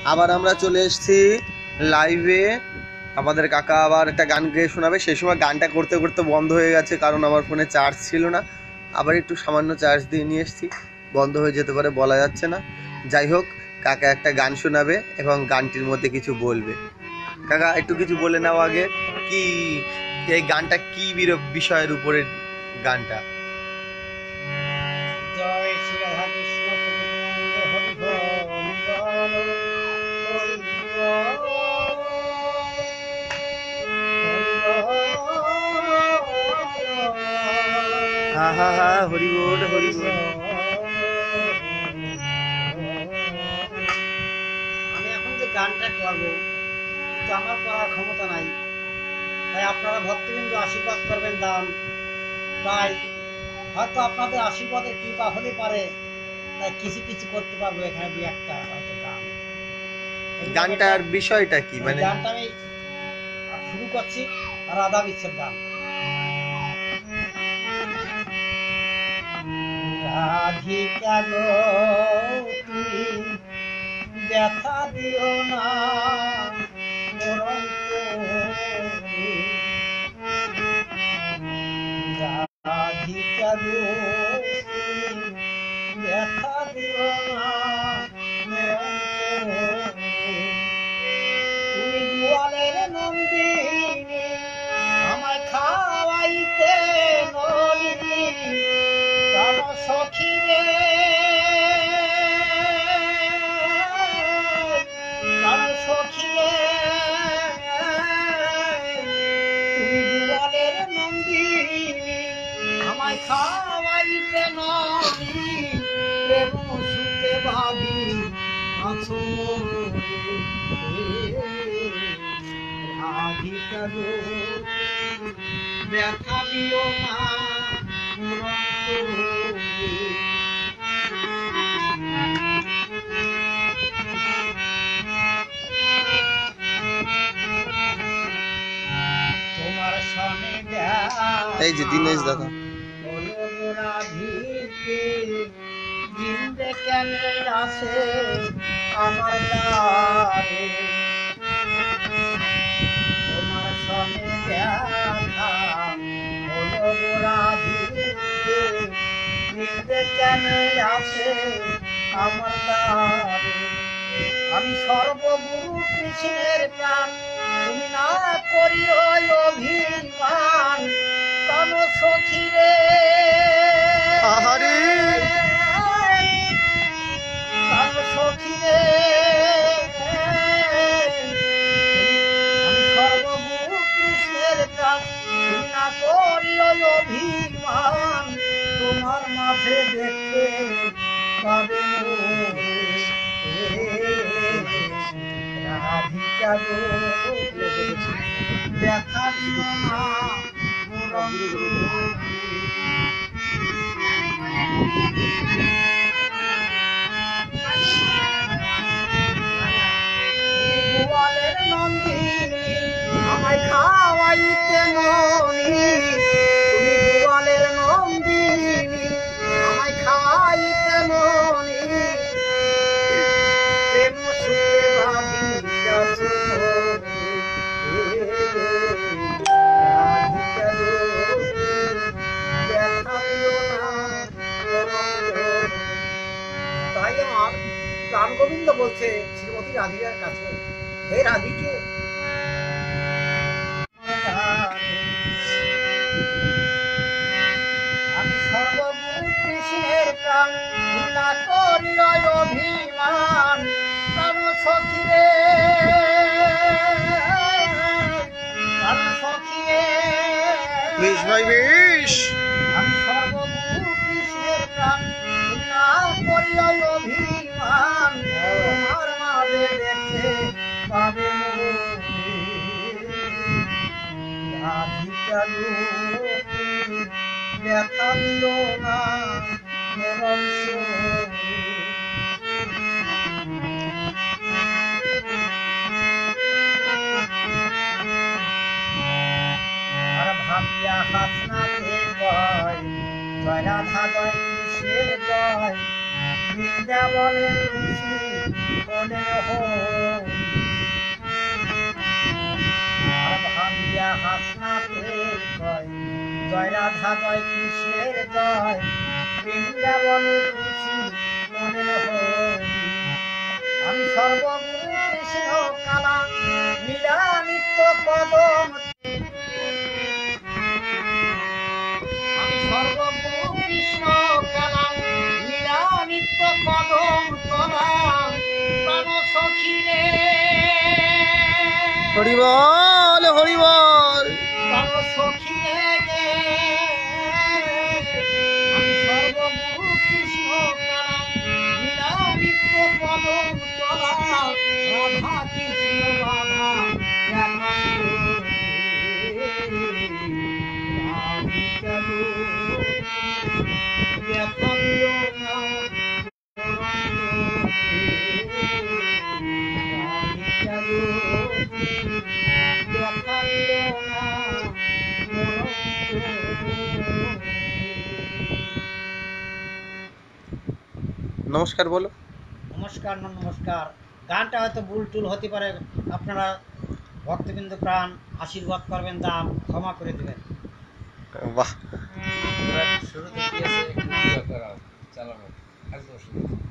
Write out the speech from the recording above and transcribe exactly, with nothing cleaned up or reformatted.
আবার আমরা চলে এসেছি লাইভে। আমাদের কাকা আবার একটা গান গেয়ে শোনাবে। সেই সময় গানটা করতে করতে বন্ধ হয়ে গেছে, কারণ আমার ফোনে চার্জ ছিল না। আবার একটু সামান্য চার্জ দিয়ে নিয়ে এসেছি, বন্ধ হয়ে যেতে পারে, বলা যাচ্ছে না। যাই হোক, কাকা একটা গান শোনাবে এবং গানটির মধ্যে কিছু বলবে। কাকা একটু কিছু বলে নাও আগে, কি এই গানটা কি বিষয়ের উপরে গানটা? জয় শ্রী রাধা কৃষ্ণ হরি বল হা হা হা হরি বল হরি বল। আমি এখন যে গানটা করবো তো আমার করার ক্ষমতা নাই, তাই আপনারা ভক্তবৃন্দ আশীর্বাদ করবেন দান। তাই হয়তো আপনাদের আশীর্বাদের কৃপা হতে পারে, তাই কিছু কিছু করতে পারবো এখানে দুই একটা হয়তো গান। গানটার বিষয়টা কি? মানে গানটা আমি শুরু করছি রাধা বিচ্ছেদ গান। রাধিকা গো তুমি ব্যথা দিও না, রাধিকা গো তুমি ব্যথা দিও না, তুমি গোয়ালের নন্দিনী আমায় খাওয়াইতে নলিনী প্রাণ সখী রে, প্রাণ সখী রে, তুমি গোয়ালের নন্দিনী আমায় খাওয়াইতে নলিনী প্রেম সুতে ভাবি আছো রাধিকা গো ব্যথা দিও না, তোমার সনে এই যে দিনেশ দাদা রাধিকে জিন্দে কেন আসে আমার দ্বারে, তোমার সনে দেখা হলো রাধিকে জিন্দে কেন আসে আমার দ্বারে, আমি সর্বগুরু কৃষ্ণের প্রাণ তুমি না করিও অভিমান, প্রাণ সখী রে, প্রাণ সখী রে, আমি সর্বগুরু কৃষ্ণের প্রাণ তুমি না করিও অভিমান, তোমার মাঝে দেখতে পাবে রাধিকা গো দেখা দিও না, গোয়ালের নন্দিনী আমায় খাওয়াইতে ননি, তুমি গোয়ালের নন্দিনী আমায় খাওয়াইতে ননি প্রেম সুতে ভাবি আছো রাধিকা গো ব্যথা দিও না। তাই আমার প্রাণ গোবিন্দ বলছে শ্রীমতী রাধিকার কাছে, হে রাধিকে আমি সর্বগুরু কৃষ্ণের প্রাণ না করিও অভিমান, প্রাণ সখী রে, প্রাণ সখী রে, বেশ ভাই বেশ, আমি সর্বগুরু কৃষ্ণের প্রাণ না করিও অভিমান, তোমার মাঝে দেখতে পাবে রাধিকা গো ব্যথা দিও না, আর ভাবিয়া হাসনাতে কয় জয় রাধা জয় কৃষ্ণের জয়, বৃন্দাবনে তুলসী বনে হো জয় রাধা জয় কৃষ্ণের জয়, বৃন্দাবনে খুশি মনে হই। আমি সর্বগুরু কৃষ্ণ কালা লীলা নিত্য কদম, আমি সর্বগুরু কৃষ্ণ কালা লীলা নিত্য কদম তলা প্রাণ সখী রে, হরি বল হরি বল। প্রাণ সখী রে, আমি সর্বগুরু কৃষ্ণ কালা লীলা নিত্য কদম তলা রাধা কৃষ্ণ রাধা নমস্কার বলো। নমস্কার নমস্কার। গানটা হয়তো ভুল টুল হতে পারে, আপনারা ভক্তবৃন্দ প্রাণ আশীর্বাদ করবেন, দান ক্ষমা করে দেবেন। বাহ, শুরুতে কি আছে একটু চালানো একদম শুরু